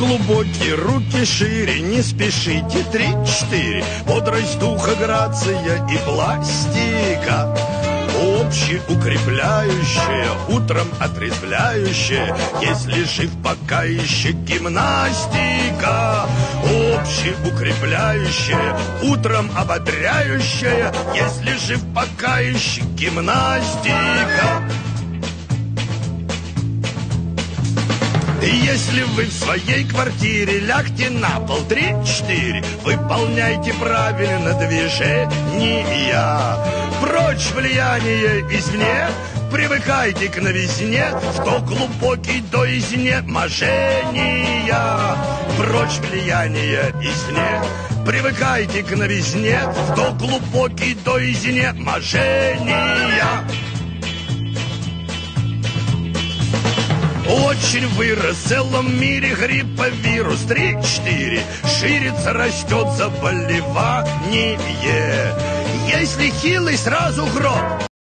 глубокие, руки шире, не спешите, 3-4. Бодрость духа, грация и пластика. Общеукрепляющая, утром отрезвляющая, если жив пока еще гимнастика. Общеукрепляющая, утром ободряющая, если жив пока еще гимнастика. Если вы в своей квартире, лягте на пол, 3-4. Выполняйте правильно движения. Прочь влияние извне, привыкайте к новизне, кто глубокий до изнеможения. Прочь влияние извне, привыкайте к новизне, кто глубокий до изнеможения. Очень вырос в целом мире грипповирус, 3-4. Ширится, растет заболевание. Если хилый, сразу гроб.